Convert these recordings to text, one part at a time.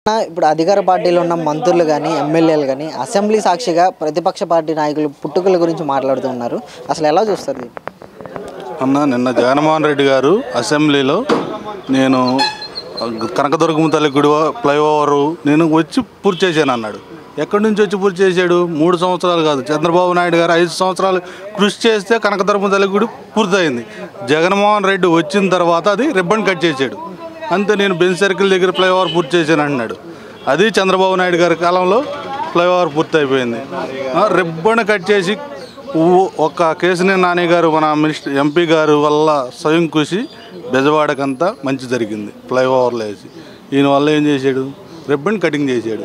ఇప్పుడు అధికార పార్టీలో ఉన్న మంత్రులు కానీ ఎమ్మెల్యేలు కానీ అసెంబ్లీ సాక్షిగా ప్రతిపక్ష పార్టీ నాయకులు పుట్టుకల గురించి మాట్లాడుతున్నారు. అసలు ఎలా చూస్తారు? నిన్న జగన్మోహన్ రెడ్డి గారు అసెంబ్లీలో నేను కనకదుర్గమ్మ తల్లి గుడి ఫ్లైఓవరు నేను వచ్చి పూర్తి చేశాను అన్నాడు. ఎక్కడి నుంచి వచ్చి పూర్తి చేశాడు? 3 సంవత్సరాలు కాదు, చంద్రబాబు నాయుడు గారు 5 సంవత్సరాలు కృషి చేస్తే కనకదుర్గమ్మ తల్లి గుడి పూర్తయింది. జగన్మోహన్ రెడ్డి వచ్చిన తర్వాత అది రిబ్బన్ కట్ చేశాడు. అంతే, నేను బెంచ్ సర్కిల్ దగ్గర ఫ్లైఓవర్ పూర్తి చేశాను అన్నాడు. అది చంద్రబాబు నాయుడు గారి కాలంలో ఫ్లైఓవర్ పూర్తి అయిపోయింది. రిబ్బన్ కట్ చేసి ఒక కేసినేని నాని గారు మన ఎంపీ గారు వల్ల స్వయం కృషి బెజవాడకంతా మంచి జరిగింది. ఫ్లైఓవర్లో వేసి ఈయన వల్ల ఏం చేశాడు? రిబ్బన్ కటింగ్ చేశాడు.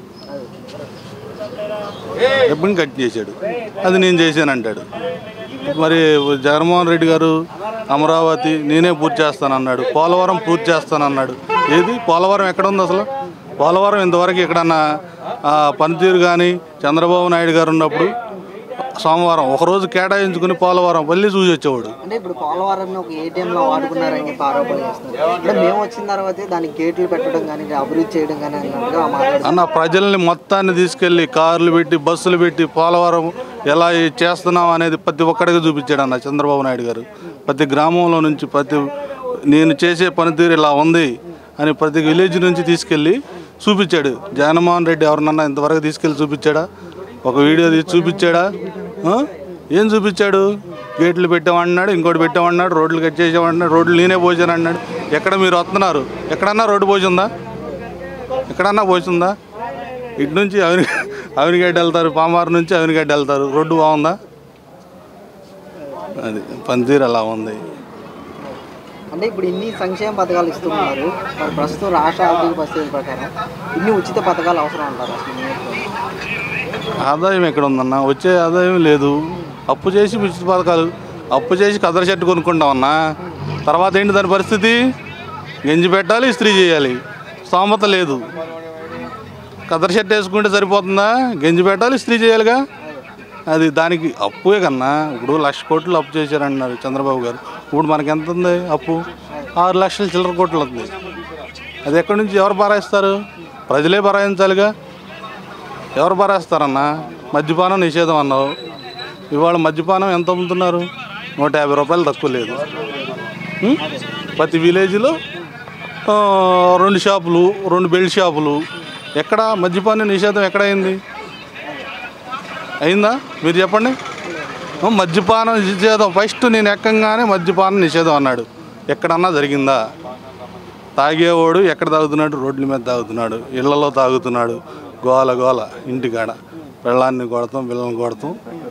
రిబ్బన్ కట్ చేశాడు. అది నేను చేశాను అంటాడు. మరి జగన్మోహన్ రెడ్డి గారు అమరావతి నేనే పూర్తి చేస్తానన్నాడు, పోలవరం పూర్తి చేస్తానన్నాడు. ఏది పోలవరం ఎక్కడ ఉంది అసలు? పోలవరం ఇంతవరకు ఎక్కడన్నా పనితీరు కానీ చంద్రబాబు నాయుడు గారు ఉన్నప్పుడు సోమవారం ఒకరోజు కేటాయించుకుని పోలవరం వెళ్ళి చూసి వచ్చేవాడు. అంటే ఇప్పుడు పోలవరం ఒక ఏటీఎంలో వాడుకున్నారని చెప్పి ఆరోపణలు చేస్తున్నారు. అంటే మేము వచ్చిన తర్వాత దానికి గేట్లు పెట్టడం కానీ అభివృద్ధి చేయడం కానీ అన్న ప్రజల్ని మొత్తాన్ని తీసుకెళ్ళి కార్లు పెట్టి బస్సులు పెట్టి పోలవరం ఎలా చేస్తున్నాం అనేది ప్రతి ఒక్కడికి చూపించాడు అన్న చంద్రబాబు నాయుడు గారు. ప్రతి గ్రామంలో నుంచి నేను చేసే పనితీరు ఇలా ఉంది అని ప్రతి విలేజ్ నుంచి తీసుకెళ్ళి చూపించాడు. జగన్మోహన్ రెడ్డి ఎవరినన్నా ఇంతవరకు తీసుకెళ్ళి చూపించాడా? ఒక వీడియో తీసి చూపించాడా? ఏం చూపించాడు? గేట్లు పెట్టామన్నాడు, ఇంకోటి పెట్టామన్నాడు, రోడ్లు కట్ చేసామన్నాడు, రోడ్లు నేనే పోసాను అన్నాడు. ఎక్కడ మీరు వస్తున్నారు? ఎక్కడన్నా రోడ్డు పోసిందా? ఎక్కడన్నా పోసిందా? ఇటు నుంచి అవినిగడ్డ వెళ్తారు, పామారు నుంచి అవినిగడ్డ వెళ్తారు, రోడ్డు బాగుందా? అది పనితీరు అలా ఉంది. అంటే ఇప్పుడు ఇన్ని సంక్షేమ పథకాలు ఇస్తున్నారు, మరి ప్రస్తుతం రాష్ట్ర ఆర్థిక పరిస్థితుల ప్రకారం ఇన్ని ఉచిత పథకాలు అవసరం అంటారు? ఆదాయం ఎక్కడ ఉందన్న? వచ్చే ఆదాయం లేదు. అప్పు చేసి ఉచిత పథకాలు, అప్పు చేసి కదర చెట్టు కొనుక్కుంటామన్నా. తర్వాత ఏంటి దాని పరిస్థితి? గంజి పెట్టాలి, ఇస్త్రీ చేయాలి, స్తోమత లేదు. కదర చెట్టు వేసుకుంటే సరిపోతుందా? గంజి పెట్టాలి, ఇస్త్రీ చేయాలిగా. అది దానికి అప్పుయే కన్నా. ఇప్పుడు 1,00,000 కోట్లు అప్పు చేశారన్నారు చంద్రబాబు గారు. ఇప్పుడు మనకి ఎంత ఉంది అప్పు? 6 లక్షల చిల్లర కోట్లు ఉంది. అది ఎక్కడి నుంచి ఎవరు భరాయిస్తారు? ప్రజలే భరాయించాలిగా. ఎవరు భరాయిస్తారన్నా? మద్యపానం నిషేధం అన్నావు. ఇవాళ మద్యపానం ఎంత అమ్ముతున్నారు? 150 రూపాయలు తక్కువ లేదు. ప్రతి విలేజ్లో 2 షాపులు, 2 బెల్ట్ షాపులు. ఎక్కడ మద్యపానం నిషేధం ఎక్కడైంది? అయిందా? మీరు చెప్పండి. మద్యపానం నిషేధం ఫస్ట్ నేను ఎక్కంగానే మద్యపానం నిషేధం అన్నాడు. ఎక్కడన్నా జరిగిందా? తాగేవాడు ఎక్కడ తాగుతున్నాడు? రోడ్ల మీద తాగుతున్నాడు, ఇళ్లలో తాగుతున్నాడు, గోల గోల ఇంటికాడ. పిల్లల్ని కొడతాం, పిల్లల్ని కొడతాం.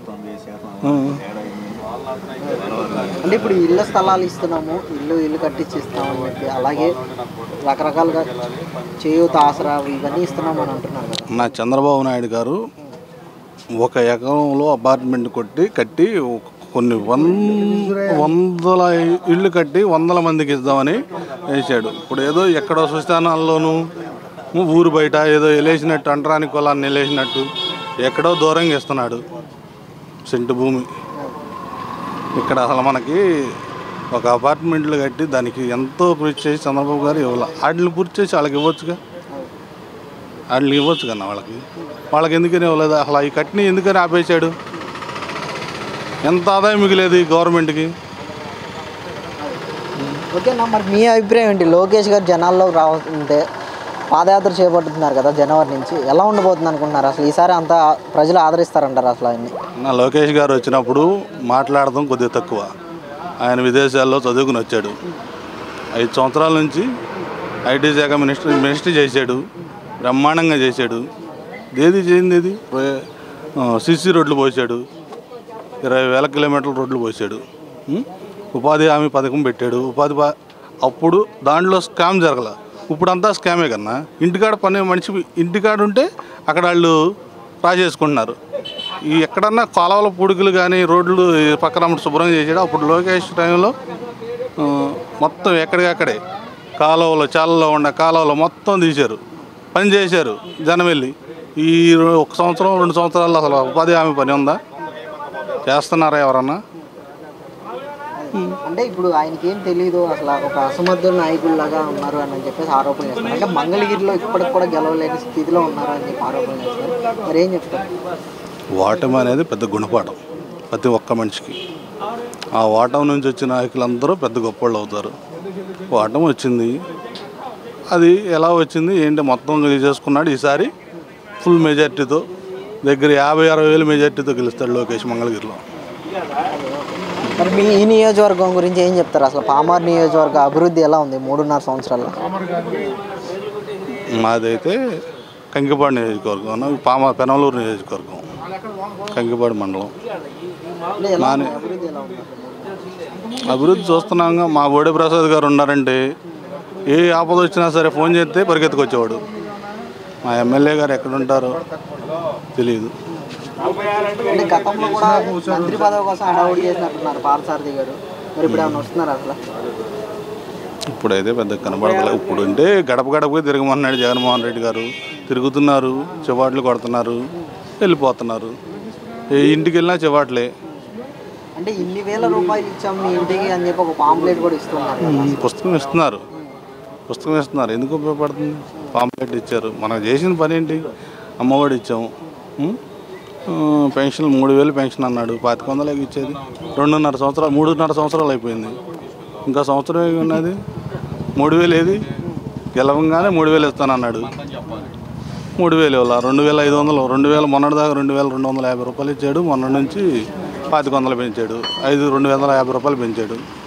అంటే ఇప్పుడు ఇళ్ళ స్థలాలు ఇస్తున్నాము, ఇల్లు కట్టించిస్తామని చెప్పి, అలాగే రకరకాలుగా చేయూత ఆసరా ఇవన్నీ ఇస్తున్నాము అని అంటున్నారు కదా. నా చంద్రబాబు నాయుడు గారు 1 ఎకరంలో అపార్ట్మెంట్ కట్టి కొన్ని వందల ఇళ్ళు కట్టి 100 మందికి ఇద్దామని వేసాడు. ఇప్పుడు ఏదో ఎక్కడో సుస్థానాల్లోనూ ఊరు బయట ఏదో వెళ్ళేసినట్టు, అంటరాని కులాన్ని వెళ్ళేసినట్టు ఎక్కడో దూరంగా ఇస్తున్నాడు సెంటు భూమి. ఇక్కడ అసలు మనకి ఒక అపార్ట్మెంట్లు కట్టి దానికి ఎంతో కృషి చేసి చంద్రబాబు గారు ఇవ్వాలి. వాటిని పూర్తి చేసి వాళ్ళకి ఇవ్వచ్చుగా. వాటికి ఇవ్వచ్చు కన్నా. వాళ్ళకి ఎందుకని ఇవ్వలేదు? అసలు ఈ కట్టిని ఎందుకని ఆపేశాడు? ఎంత ఆదాయం మిగిలేదు గవర్నమెంట్కి? ఓకేనా, మరి మీ అభిప్రాయం ఏంటి? లోకేష్ గారు జనాల్లో రావాలంటే పాదయాత్ర చేపడుతున్నారు కదా జనవరి నుంచి, ఎలా ఉండబోతుంది అనుకుంటున్నారు? అసలు ఈసారి అంతా ప్రజలు ఆదరిస్తారంటారు అసలు ఆయన్ని? నా లోకేష్ గారు వచ్చినప్పుడు మాట్లాడడం కొద్దిగా తక్కువ. ఆయన విదేశాల్లో చదువుకుని వచ్చాడు. 5 సంవత్సరాల నుంచి ఐటీ శాఖ మినిస్టర్ చేశాడు. బ్రహ్మాండంగా చేశాడు. ఏది చేయింది? ఇది సిసి రోడ్లు పోసాడు, 20,000 కిలోమీటర్ల రోడ్లు పోసాడు. ఉపాధి హామీ పథకం పెట్టాడు. అప్పుడు దాంట్లో స్కామ్ జరగల. ఇప్పుడు అంతా స్కామే కన్నా. ఇంటికాడ పని మనిషి ఇంటికాడ ఉంటే అక్కడ వాళ్ళు రాజేసుకుంటున్నారు. ఈ ఎక్కడన్నా కాలువల పూడికలు కానీ రోడ్లు పక్కన శుభ్రం చేసాడు. అప్పుడు లోకేష్ టైంలో మొత్తం ఎక్కడికక్కడే కాలువలు, చాలలో ఉన్న కాలువలు మొత్తం తీశారు, పని చేశారు జనం వెళ్ళి. ఈ 1 సంవత్సరం 2 సంవత్సరాల్లో అసలు ఉపాధి హామీ పని ఉందా? చేస్తున్నారా ఎవరన్నా? అంటే ఇప్పుడు ఆయనకి ఏం తెలియదు అసలు ఒక అసమర్థ నాయకుల్లాగా ఉన్నారు అని చెప్పేసి ఆరోపణలు చేస్తారు. అంటే మంగళగిరిలో ఇప్పటికి కూడా గెలవలేని స్థితిలో ఉన్నారు అని చెప్పి ఆరోపణలు చేస్తారు. మరి ఏం చెప్తారు? ఓటమి అనేది పెద్ద గుణపాఠం ప్రతి ఒక్క మనిషికి. ఆ ఓటమి నుంచి వచ్చిన నాయకులందరూ పెద్ద గొప్పవాళ్ళు అవుతారు. ఓటమి వచ్చింది, అది ఎలా వచ్చింది ఏంటి మొత్తం చేసుకున్నాడు. ఈసారి ఫుల్ మెజార్టీతో దగ్గర 50-60 వేల మెజార్టీతో గెలుస్తాడు లోకేష్ మంగళగిరిలో. మరి మీ ఈ నియోజకవర్గం గురించి ఏం చెప్తారు? అసలు పామార్ నియోజకవర్గ అభివృద్ధి ఎలా ఉంది 3.5 సంవత్సరాల్లో? మాదైతే కంకిపాడు నియోజకవర్గం, పెనమలూరు నియోజకవర్గం, కంకిపాడు మండలం. అంటే ఎలా ఉంది? అభివృద్ధి ఎలా ఉంది? అభివృద్ధి చూస్తున్నాగా. మా బోడే ప్రసాద్ గారు ఉన్నారంటే ఏ ఆపద వచ్చినా సరే ఫోన్ చేస్తే పరిగెత్తుకొచ్చేవాడు. మా ఎమ్మెల్యే గారు ఎక్కడుంటారో తెలియదు. అంటే గతంలో కూడా మంత్రి పదవి కోసం హడావుడి చేసినట్టున్నారు పార్థసారథి గారు. మరి ఇప్పుడు ఏమైనా వస్తున్నారు అసలు? ఇప్పుడైతే పెద్ద కనబడతలేదు. ఇప్పుడు అంటే గడప గడపగా తిరగమన్నాడు జగన్మోహన్ రెడ్డి గారు. తిరుగుతున్నారు, చివాట్లు కొడుతున్నారు, వెళ్ళిపోతున్నారు. ఏ ఇంటికి వెళ్ళినా చివాట్లే. అంటే ఇన్ని వేల రూపాయలు ఇచ్చాము మీ ఇంటికి అని చెప్పి ఒక పాంప్లెట్ కూడా ఇస్తున్నారు. పుస్తకం ఇస్తున్నారు. ఎందుకు ఉపయోగపడుతుంది? పాంప్లెట్ ఇచ్చారు. మనం చేసిన పని ఏంటి? అమ్మఒడి ఇచ్చాము, పెన్షన్ 3000 పెన్షన్ అన్నాడు, 2500 ఇచ్చేది. 3.5 సంవత్సరాలు అయిపోయింది. ఇంకా సంవత్సరం ఏమి ఉన్నది? 3000 ఏది? గెలవంగానే 3000 ఇస్తానన్నాడు. 3000 ఇవ్వాల. 2500, 2000 మొన్నటిదాకా 2250 రూపాయలు ఇచ్చాడు. మొన్న నుంచి 2500 పెంచాడు. 250 రూపాయలు పెంచాడు.